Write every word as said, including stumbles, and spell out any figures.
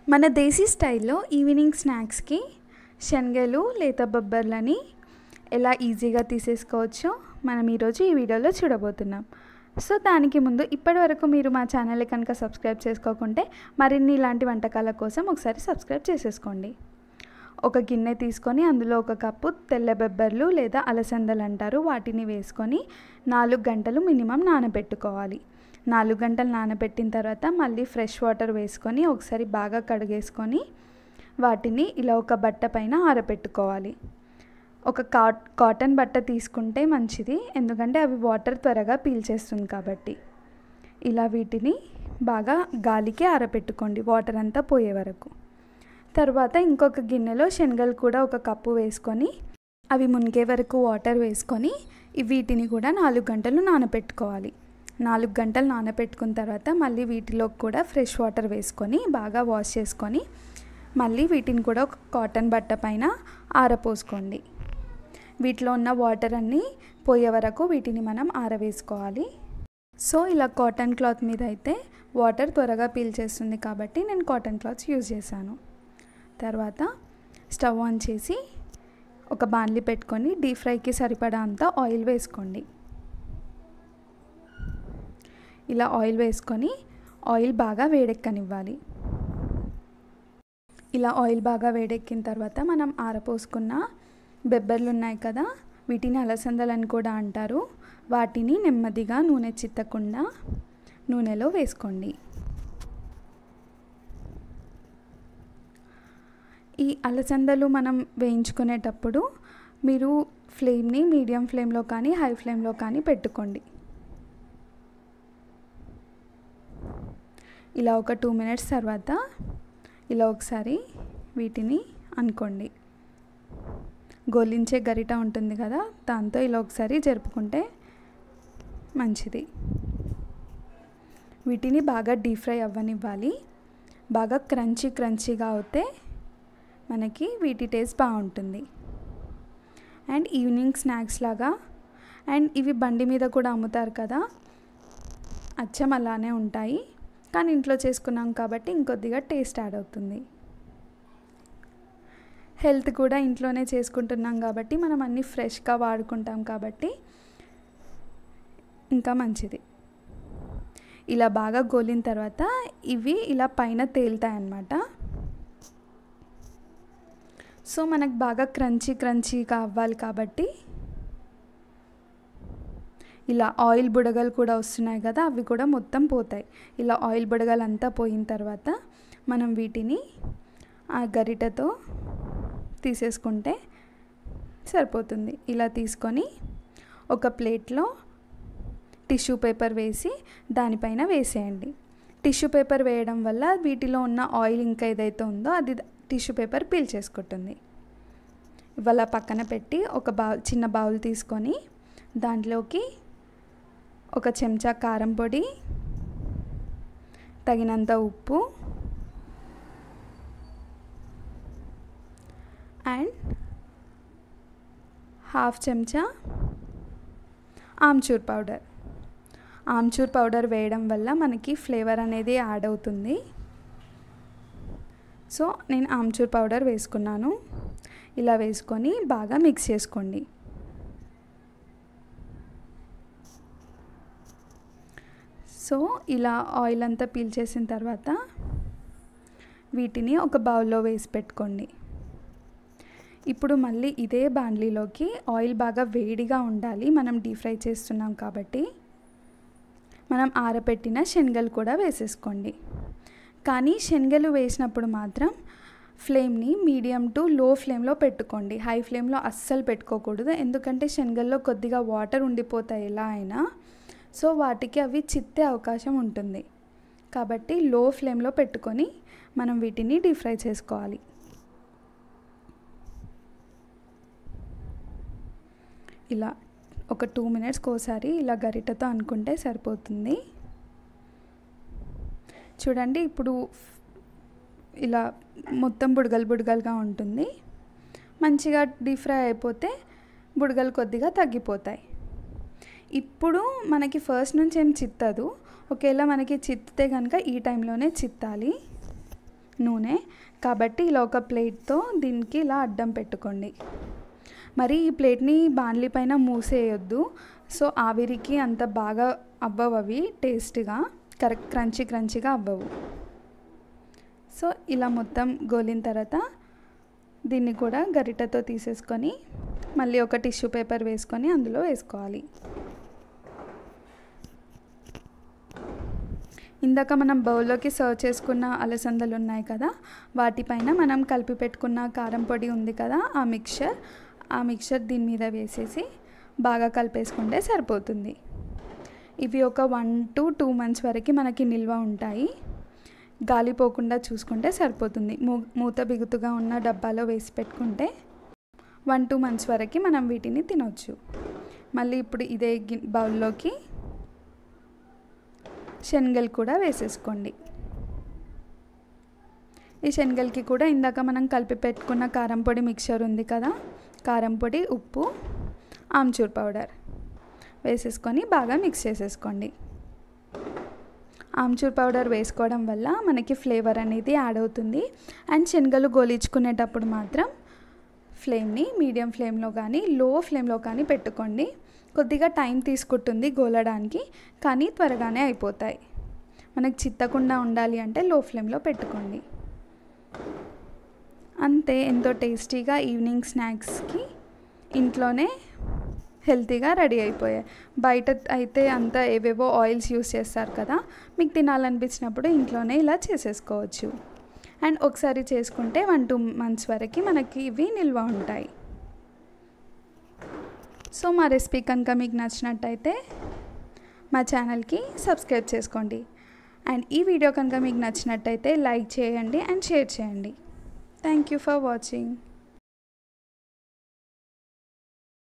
మన దేశీ స్టైల్లో ఈవినింగ్ స్నాక్స్కి శనగలు లేత బొబ్బర్లని ఎలా ఈజీగా తీసేసుకోవచ్చో మనం ఈరోజు ఈ వీడియోలో చూడబోతున్నాం. సో దానికి ముందు ఇప్పటి వరకు మీరు మా ఛానల్ని కనుక సబ్స్క్రైబ్ చేసుకోకుంటే మరిన్ని ఇలాంటి వంటకాల కోసం ఒకసారి సబ్స్క్రైబ్ చేసేసుకోండి. ఒక గిన్నె తీసుకొని అందులో ఒక కప్పు తెల్ల బొబ్బర్లు లేదా అలసందలు అంటారు, వాటిని వేసుకొని నాలుగు గంటలు మినిమం నానబెట్టుకోవాలి. నాలుగు గంటలు నానబెట్టిన తర్వాత మళ్ళీ ఫ్రెష్ వాటర్ వేసుకొని ఒకసారి బాగా కడిగేసుకొని వాటిని ఇలా ఒక బట్ట పైన ఆరబెట్టుకోవాలి. ఒక కాట్ కాటన్ బట్ట తీసుకుంటే మంచిది, ఎందుకంటే అవి వాటర్ త్వరగా పీల్చేస్తుంది కాబట్టి. ఇలా వీటిని బాగా గాలికి ఆరబెట్టుకోండి వాటర్ అంతా పోయే వరకు. తర్వాత ఇంకొక గిన్నెలో శనగలు కూడా ఒక కప్పు వేసుకొని అవి మునిగే వరకు వాటర్ వేసుకొని వీటిని కూడా నాలుగు గంటలు నానబెట్టుకోవాలి. నాలుగు గంటలు నానబెట్టుకున్న తర్వాత మళ్ళీ వీటిలో కూడా ఫ్రెష్ వాటర్ వేసుకొని బాగా వాష్ చేసుకొని మళ్ళీ వీటిని కూడా ఒక కాటన్ బట్ట పైన ఆరపోసుకోండి. వీటిలో ఉన్న వాటర్ అన్నీ పోయే వరకు వీటిని మనం ఆరవేసుకోవాలి. సో ఇలా కాటన్ క్లాత్ మీద అయితే వాటర్ త్వరగా పీల్చేస్తుంది కాబట్టి నేను కాటన్ క్లాత్స్ యూజ్ చేశాను. తర్వాత స్టవ్ ఆన్ చేసి ఒక బాణలి పెట్టుకొని డీప్ ఫ్రైకి సరిపడా అంతా ఆయిల్ వేసుకోండి. ఇలా ఆయిల్ వేసుకొని ఆయిల్ బాగా వేడెక్కనివ్వాలి. ఇలా ఆయిల్ బాగా వేడెక్కిన తర్వాత మనం ఆరపోసుకున్న బొబ్బర్లు ఉన్నాయి కదా, వీటిని అలసందలని కూడా అంటారు, వాటిని నెమ్మదిగా నూనె చిత్తకుండా నూనెలో వేసుకోండి. ఈ అలసందలు మనం వేయించుకునేటప్పుడు మీరు ఫ్లేమ్ని మీడియం ఫ్లేమ్లో కానీ హై ఫ్లేమ్లో కానీ పెట్టుకోండి. ఇలా ఒక టూ మినిట్స్ తర్వాత ఇలా ఒకసారి వీటిని అనుకోండి, గోలించే గరిట ఉంటుంది కదా, దాంతో ఇలా ఒకసారి జరుపుకుంటే మంచిది. వీటిని బాగా డీప్ ఫ్రై అవ్వనివ్వాలి. బాగా క్రంచీ క్రంచీగా అవుతే మనకి వీటి టేస్ట్ బాగుంటుంది. అండ్ ఈవినింగ్ స్నాక్స్ లాగా, అండ్ ఇవి బండి మీద కూడా అమ్ముతారు కదా, అచ్చం అలానే ఉంటాయి, కానీ ఇంట్లో చేసుకున్నాం కాబట్టి ఇంకొద్దిగా టేస్ట్ యాడ్ అవుతుంది. హెల్త్ కూడా ఇంట్లోనే చేసుకుంటున్నాం కాబట్టి మనం అన్నీ ఫ్రెష్గా వాడుకుంటాం కాబట్టి ఇంకా మంచిది. ఇలా బాగా గోలిన తర్వాత ఇవి ఇలా పైన తేలుతాయి అన్నమాట. సో మనకు బాగా క్రంచీ క్రంచీగా అవ్వాలి కాబట్టి ఇలా ఆయిల్ బుడగలు కూడా వస్తున్నాయి కదా, అవి కూడా మొత్తం పోతాయి. ఇలా ఆయిల్ బుడగలు అంతా పోయిన తర్వాత మనం వీటిని ఆ గరిటెతో తీసేసుకుంటే సరిపోతుంది. ఇలా తీసుకొని ఒక ప్లేట్లో టిష్యూ పేపర్ వేసి దానిపైన వేసేయండి. టిష్యూ పేపర్ వేయడం వల్ల వీటిలో ఉన్న ఆయిల్ ఇంకా ఏదైతే ఉందో అది టిష్యూ పేపర్ పీల్చేసుకుంటుంది. ఇవాళ పక్కన పెట్టి ఒక బౌల్ చిన్న బౌల్ తీసుకొని దాంట్లోకి ఒక చెంచా కారం పొడి, తగినంత ఉప్పు అండ్ హాఫ్ చెంచా ఆమ్చూర్ పౌడర్. ఆమ్చూర్ పౌడర్ వేయడం వల్ల మనకి ఫ్లేవర్ అనేది యాడ్ అవుతుంది. సో నేను ఆమ్చూర్ పౌడర్ వేసుకున్నాను. ఇలా వేసుకొని బాగా మిక్స్ చేసుకోండి. సో ఇలా ఆయిల్ అంతా పీల్చేసిన తర్వాత వీటిని ఒక బౌల్లో వేసి పెట్టుకోండి. ఇప్పుడు మళ్ళీ ఇదే బాండ్లీలోకి ఆయిల్ బాగా వేడిగా ఉండాలి, మనం డీప్ ఫ్రై చేస్తున్నాం కాబట్టి. మనం ఆరబెట్టిన శనగలు కూడా వేసేసుకోండి. కానీ శనగలు వేసినప్పుడు మాత్రం ఫ్లేమ్ని మీడియం టు లో ఫ్లేమ్లో పెట్టుకోండి, హై ఫ్లేమ్లో అస్సలు పెట్టుకోకూడదు, ఎందుకంటే శనగల్లో కొద్దిగా వాటర్ ఉండిపోతాయి ఎలా అయినా. సో వాటికి అవి చిత్తే అవకాశం ఉంటుంది కాబట్టి లో ఫ్లేమ్లో పెట్టుకొని మనం వీటిని డీప్ ఫ్రై చేసుకోవాలి. ఇలా ఒక టూ మినిట్స్కి ఒకసారి ఇలా గరిటెతో అనుకుంటే సరిపోతుంది. చూడండి, ఇప్పుడు ఇలా మొత్తం బుడగలు బుడగలుగా ఉంటుంది. మంచిగా డీప్ ఫ్రై అయిపోతే బుడగలు కొద్దిగా తగ్గిపోతాయి. ఇప్పుడు మనకి ఫస్ట్ నుంచి ఏం చిత్తదు, ఒకవేళ మనకి చిత్తితే కనుక ఈ టైంలోనే చిత్తాలి. నూనె. కాబట్టి ఇలా ఒక ప్లేట్తో దీనికి ఇలా అడ్డం పెట్టుకోండి. మరి ఈ ప్లేట్ని బాణలి పైన మూసేయొద్దు. సో ఆవిరికి అంత బాగా అవ్వవు, అవి టేస్ట్గా కరెక్ట్ క్రంచీ క్రంచీగా అవ్వవు. సో ఇలా మొత్తం గోలిన తర్వాత దీన్ని కూడా గరిటెతో తీసేసుకొని మళ్ళీ ఒక టిష్యూ పేపర్ వేసుకొని అందులో వేసుకోవాలి. ఇందాక మనం బౌల్లోకి సర్వ్ చేసుకున్న అలసందలు ఉన్నాయి కదా, వాటిపైన మనం కలిపి పెట్టుకున్న కారం పొడి ఉంది కదా, ఆ మిక్చర్ ఆ మిక్చర్ దీని మీద వేసేసి బాగా కలిపేసుకుంటే సరిపోతుంది. ఇవి ఒక వన్ టు టూ మంత్స్ వరకు మనకి నిల్వ ఉంటాయి. గాలిపోకుండా చూసుకుంటే సరిపోతుంది. మూ మూత బిగుతుగా ఉన్న డబ్బాలో వేసి పెట్టుకుంటే వన్ టూ మంత్స్ వరకు మనం వీటిని తినొచ్చు. మళ్ళీ ఇప్పుడు ఇదే బౌల్లోకి శనగలు కూడా వేసేసుకోండి. ఈ శనగలకి కూడా ఇందాక మనం కలిపి పెట్టుకున్న కారం పొడి మిక్చర్ ఉంది కదా, కారం పొడి, ఉప్పు, ఆమ్చూర్ పౌడర్ వేసేసుకొని బాగా మిక్స్ చేసేసుకోండి. ఆమ్చూర్ పౌడర్ వేసుకోవడం వల్ల మనకి ఫ్లేవర్ అనేది యాడ్ అవుతుంది. అండ్ శనగలు గోలించుకునేటప్పుడు మాత్రం ఫ్లేమ్ని మీడియం ఫ్లేమ్లో కానీ లో ఫ్లేమ్లో కానీ పెట్టుకోండి. కొద్దిగా టైం తీసుకుంటుంది గోలడానికి, కానీ త్వరగానే అయిపోతాయి. మనకు చిత్తకుండా ఉండాలి అంటే లో ఫ్లేమ్లో పెట్టుకోండి. అంతే, ఎంతో టేస్టీగా ఈవినింగ్ స్నాక్స్కి ఇంట్లోనే హెల్తీగా రెడీ అయిపోయాయి. బయట అయితే అంతా ఏవేవో ఆయిల్స్ యూస్ చేస్తారు కదా, మీకు తినాలనిపించినప్పుడు ఇంట్లోనే ఇలా చేసేసుకోవచ్చు. అండ్ ఒకసారి చేసుకుంటే వన్ టూ మంత్స్ వరకు మనకి ఇవి నిల్వ ఉంటాయి. సో మా రెసిపీ కనుక మీకు నచ్చినట్టయితే మా ఛానల్కి సబ్స్క్రైబ్ చేసుకోండి. అండ్ ఈ వీడియో కనుక మీకు నచ్చినట్టయితే లైక్ చేయండి అండ్ షేర్ చేయండి. Thank you for watching.